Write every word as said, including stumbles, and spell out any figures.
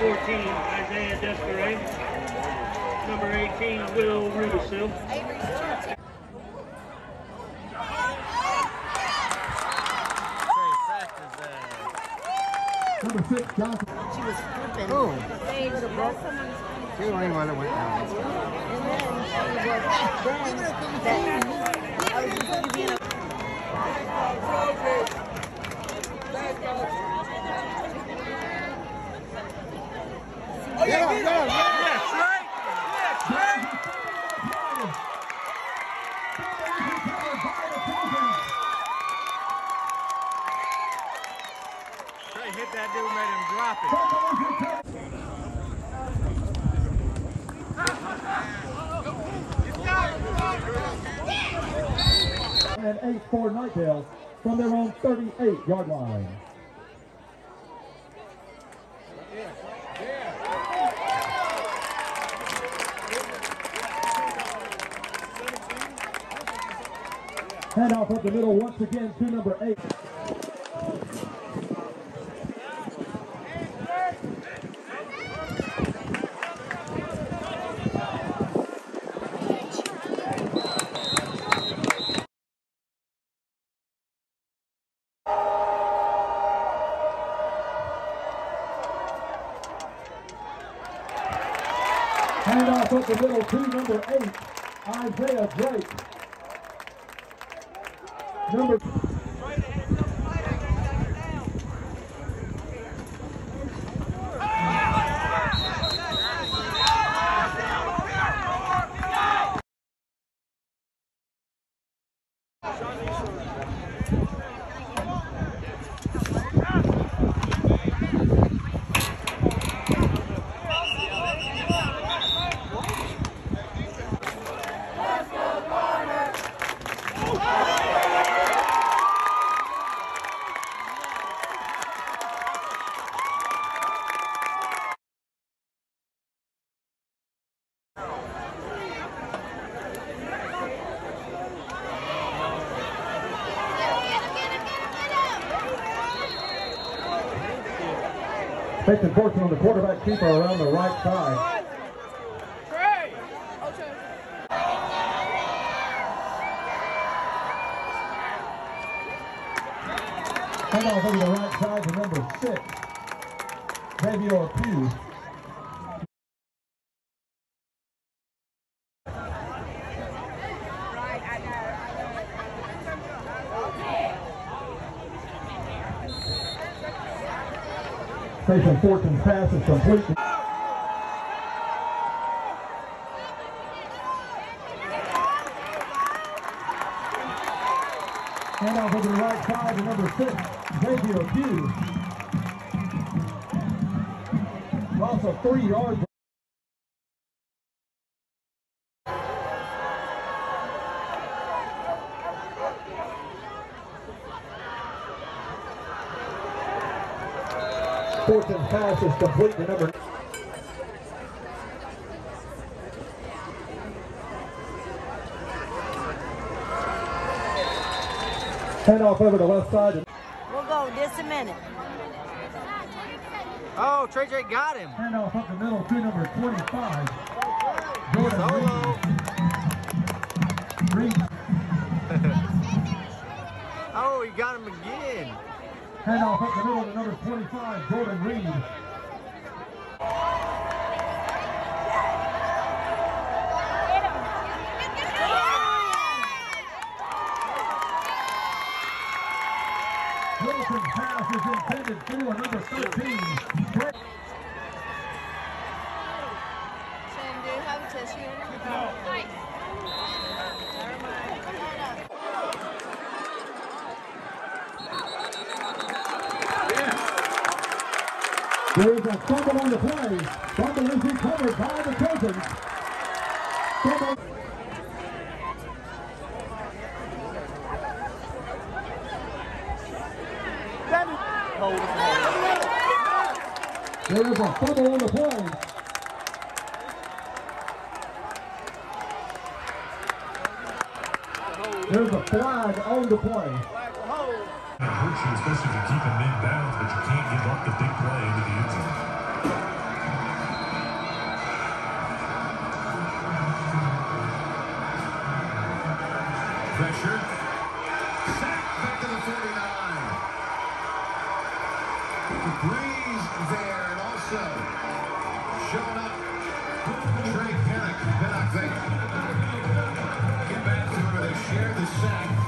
fourteen, Isaiah Desperay. Number eighteen, Will Rubisil. Number six, Johnson. She was flipping. Oh. She would have broke someone's She only one that went down. And then she was then that I was just going to be in a Yeah, yeah, yeah. Yes, right? Yes, right? Trey hit that dude, made him drop it. And eight for Nightdale from their own thirty-eight yard line. Handoff up the middle once again to number eight. Handoff up the middle to number eight, Isaiah Drake. Number Takes enforcement on the quarterback keeper around the right side. Trey! Hand off over the right side to number six, Xavier Pugh. Station fourteen pass is complete. Hand off over the right side to number six, Xavier Pugh. Loss of three yards. Fourteen pass is complete to number. Hand off over the left side. We'll go just a minute. Oh, Trey Drake got him. Hand off up the middle to number twenty-five, Jordan Solo. Reed. Oh, he got him again. Hand off up the middle to number twenty-five, Jordan Reed. Wilson's pass is intended for number thirteen. Sam, do you have a tissue in it? No. Nice. Never mind. There is a fumble on the play. Fumble is recovered by the Trojans. Fumble. There is a fumble on the play. There's a flag on the play. It hurts you, especially if you keep him in bounds, but you can't give up the big play into the end zone. also showing up. Trey Pinnock. Pinnock, they get back to where they share the sack.